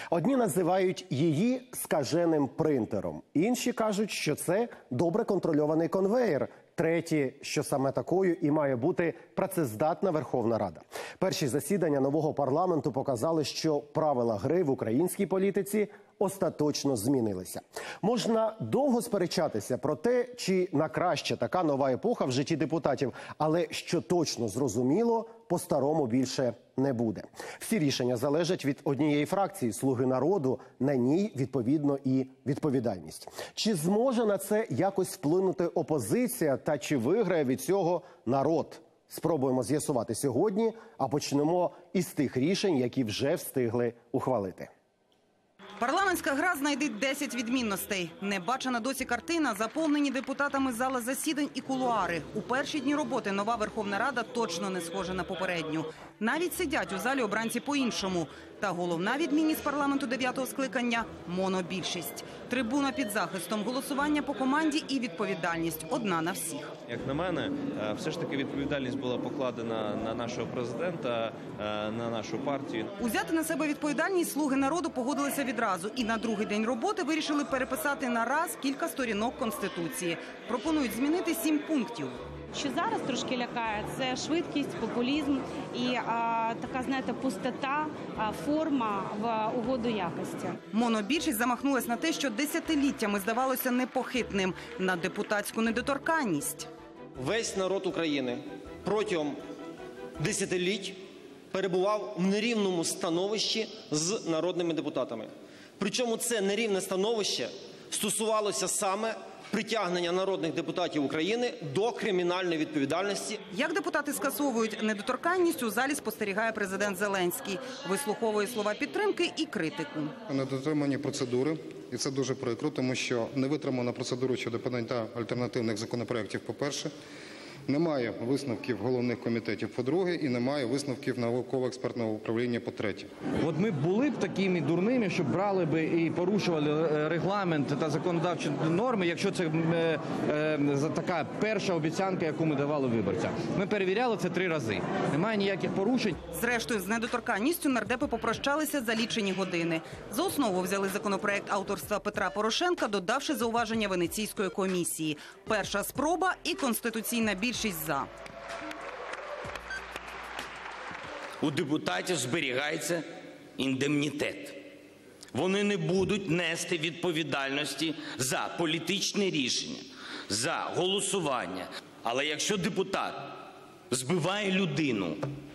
Одні називають її скаженим принтером, інші кажуть, що це добре контрольований конвеєр. Треті, що саме такою і має бути працездатна Верховна Рада. Перші засідання нового парламенту показали, що правила гри в українській політиці остаточно змінилися. Можна довго сперечатися про те, чи на краще така нова епоха в житті депутатів, але що точно зрозуміло, по-старому більше не буде. Всі рішення залежать від однієї фракції – «Слуги народу», на ній, відповідно, і відповідальність. Чи зможе на це якось вплинути опозиція та чи виграє від цього народ? Спробуємо з'ясувати сьогодні, а почнемо із тих рішень, які вже встигли ухвалити. Парламентська гра знайде 10 відмінностей. Небачена досі картина, заповнені депутатами зали засідань і кулуари. У перші дні роботи нова Верховна Рада точно не схожа на попередню. Навіть сидять у залі обранці по-іншому. Та головна відмінність парламенту 9-го скликання – монобільшість. Трибуна під захистом, голосування по команді і відповідальність – одна на всіх. Як на мене, все ж таки відповідальність була покладена на нашого президента, на нашу партію. Узяти на себе відповідальність «Слуги народу» погодилися відразу. І на другий день роботи вирішили переписати на раз кілька сторінок Конституції. Пропонують змінити 7 пунктів. Що зараз трошки лякає – це швидкість, популізм і така, знаєте, пустота, форма в угоду якості. Монобільшість замахнулась на те, що десятиліттями здавалося непохитним – на депутатську недоторканність. Весь народ України протягом десятиліть перебував в нерівному становищі з народними депутатами. Причому це нерівне становище стосувалося саме притягнення народних депутатів України до кримінальної відповідальності. Як депутати скасовують недоторканність, у залі спостерігає президент Зеленський. Вислуховує слова підтримки і критику. Недотримані процедури, і це дуже прикро, тому що не витримана процедура щодо подання альтернативних законопроєктів, по-перше. Немає висновків головних комітетів, по-друге, і немає висновків науково-експертного управління, по-третє. От ми були б такими дурними, щоб брали б і порушували регламент та законодавчі норми, якщо це така перша обіцянка, яку ми давали виборцям. Ми перевіряли це 3 рази. Немає ніяких порушень. Зрештою, з недоторканністю нардепи попрощалися за лічені години. За основу взяли законопроект авторства Петра Порошенка, додавши зауваження Венеційської комісії. Перша спроба і конституційна більшість за. У депутатів зберігається індемнітет. Вони не будуть нести відповідальності за політичне рішення, за голосування. Але якщо депутат збиває людину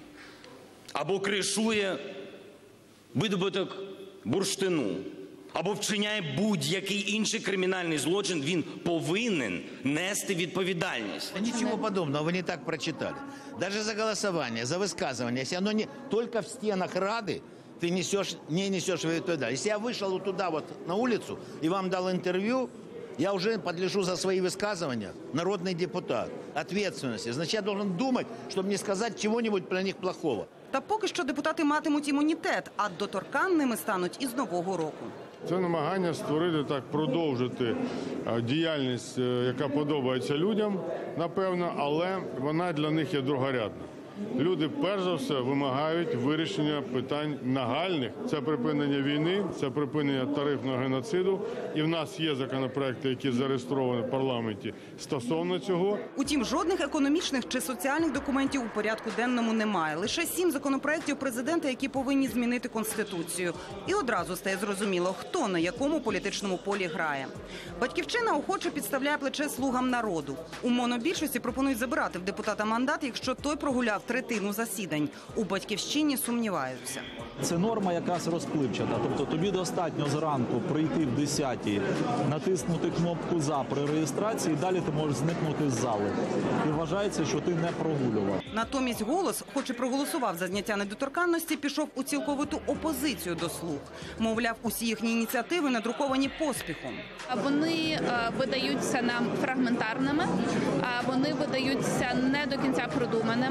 або кришує видобуток бурштину, або вчиняє будь-який інший кримінальний злочин, він повинен нести відповідальність. Ничего подобного, вы не так прочитали. Даже за голосование, за высказывание, если оно не только в стенах Рады, ты не несешь ответственность. Если я вышел туда вот на улицу и вам дал интервью, я уже подлежу за свои высказывания, народный депутат, ответственности. Значит, я должен думать, чтобы не сказать чего-нибудь про них плохого. Та поки що депутати матимуть імунітет, а доторканними стануть із нового року. Це намагання створити, продовжити діяльність, яка подобається людям, напевно, але вона для них є другорядна. Люди, перш за все, вимагають вирішення питань нагальних. Це припинення війни, це припинення тарифного геноциду. І в нас є законопроекти, які зареєстровані в парламенті стосовно цього. Утім, жодних економічних чи соціальних документів у порядку денному немає. Лише 7 законопроектів президента, які повинні змінити Конституцію. І одразу стає зрозуміло, хто на якому політичному полі грає. Батьківщина охоче підставляє плече слугам народу. У монобільшості пропонують забирати в депутата мандат, якщо той прогуляв третину засідань. У Батьківщині сумніваються. Це норма якась розпливчата. Тобто тобі достатньо зранку прийти в 10-й, натиснути кнопку «За» при реєстрації, і далі ти можеш зникнути з зали. І вважається, що ти не прогулював. Натомість «Голос», хоч і проголосував за зняття недоторканності, пішов у цілковиту опозицію до «Слуг». Мовляв, усі їхні ініціативи надруковані поспіхом. Вони видаються нам фрагментарними, вони видаються не до кінця продуманими. Ми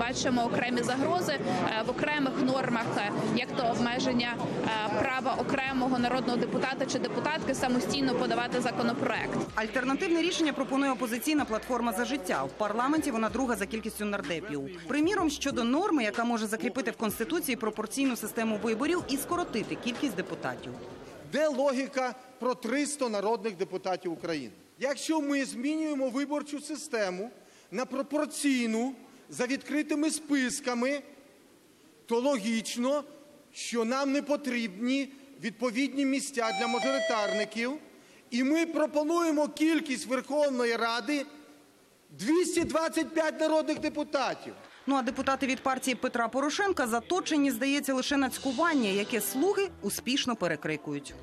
бачимо окремі загрози в окремих нормах, як то обмеження права окремого народного депутата чи депутатки самостійно подавати законопроект. Альтернативне рішення пропонує опозиційна платформа «За життя». В парламенті вона друга за кількістю нардепів. Приміром, щодо норми, яка може закріпити в Конституції пропорційну систему виборів і скоротити кількість депутатів. Де логіка про 300 народних депутатів України? Якщо ми змінюємо виборчу систему на пропорційну, за відкритими списками, то логічно, що нам не потрібні відповідні місця для мажоритарників. І ми пропонуємо кількість Верховної Ради 225 народних депутатів. Ну а депутати від партії Петра Порошенка заточені, здається, лише на цькування, яке слуги успішно перекрикують.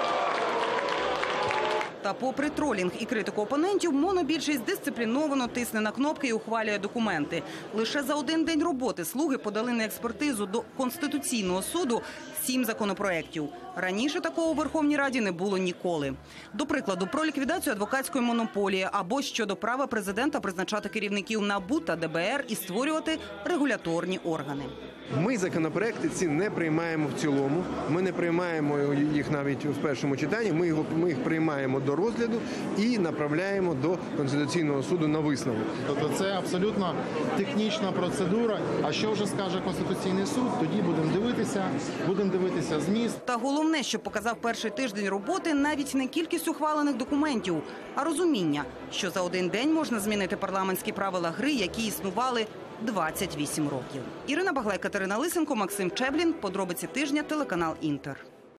Та попри тролінг і критику опонентів, монобільшість дисципліновано тисне на кнопки і ухвалює документи. Лише за один день роботи слуги подали на експертизу до Конституційного суду 7 законопроєктів. Раніше такого у Верховній Раді не було ніколи. До прикладу, про ліквідацію адвокатської монополії або щодо права президента призначати керівників НАБУ та ДБР і створювати регуляторні органи. Ми законопроекти ці не приймаємо в цілому, ми не приймаємо їх навіть в першому читанні, ми їх приймаємо до розгляду і направляємо до Конституційного суду на висновок. Тобто це абсолютно технічна процедура, а що вже скаже Конституційний суд, тоді будемо дивитися зміст. Та головне, що показав перший тиждень роботи, навіть не кількість ухвалених документів, а розуміння, що за один день можна змінити парламентські правила гри, які існували 28 років. Ірина Баглай, Катерина Лисенко, Максим Чеблін. Подробиці тижня, телеканал «Інтер».